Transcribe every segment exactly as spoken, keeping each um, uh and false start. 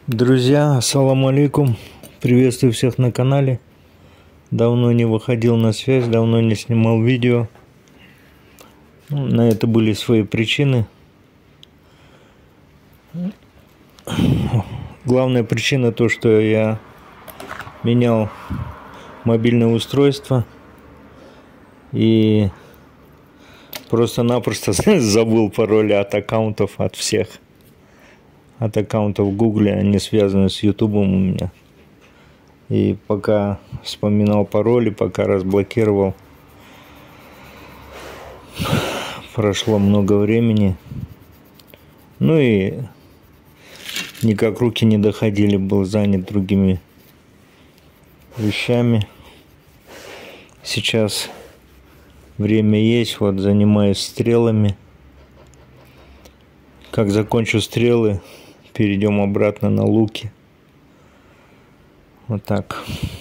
Друзья, ассаламу алейкум, приветствую всех на канале. Давно не выходил на связь, давно не снимал видео. Ну, на это были свои причины. Главная причина то, что я менял мобильное устройство и просто-напросто забыл пароли от аккаунтов, от всех. От аккаунтов в Гугле, они связаны с Ютубом у меня. И пока вспоминал пароли, пока разблокировал, прошло много времени. Ну и никак руки не доходили, был занят другими вещами. Сейчас время есть, вот занимаюсь стрелами. Как закончу стрелы, перейдем обратно на луки. Вот так.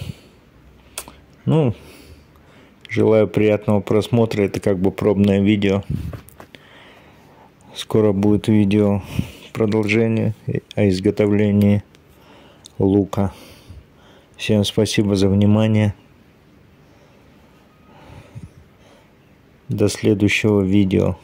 Ну, желаю приятного просмотра. Это как бы пробное видео. Скоро будет видео продолжение о изготовлении лука. Всем спасибо за внимание. До следующего видео.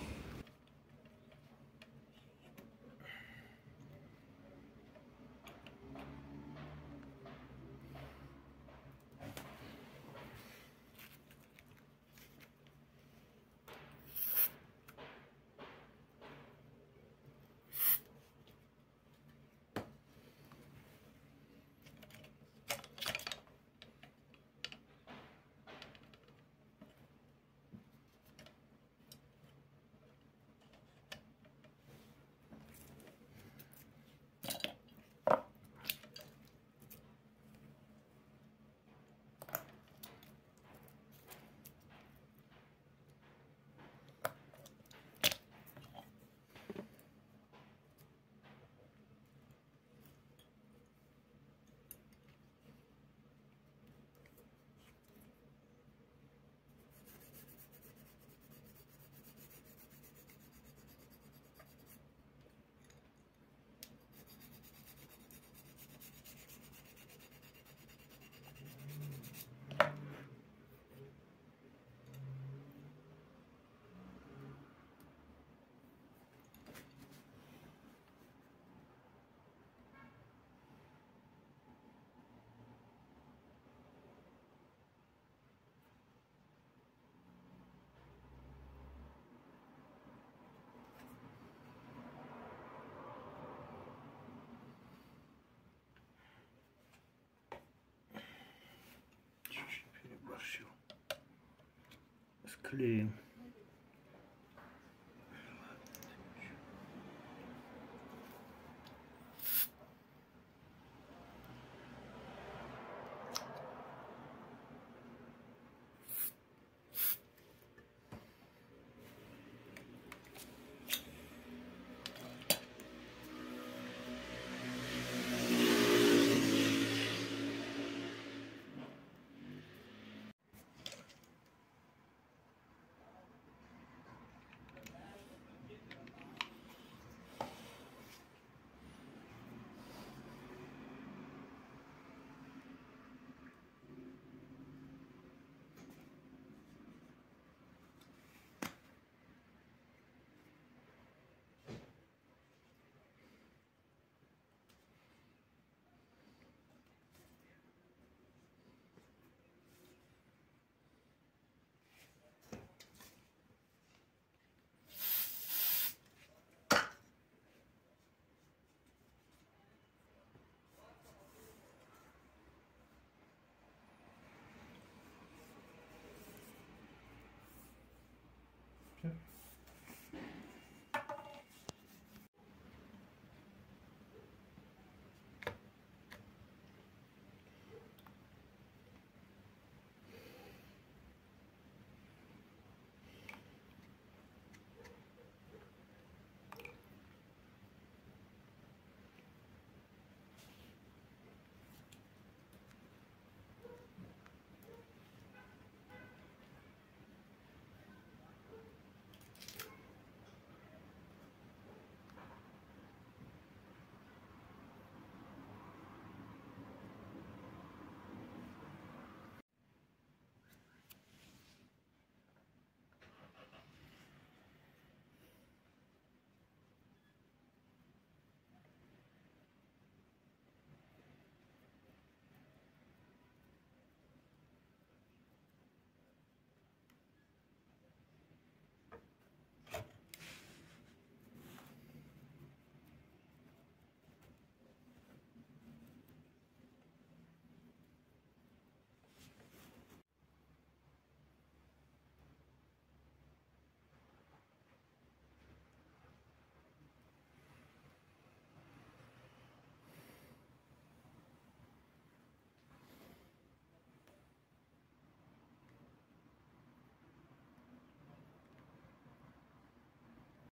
Чуть-чуть переборщил. Склеим.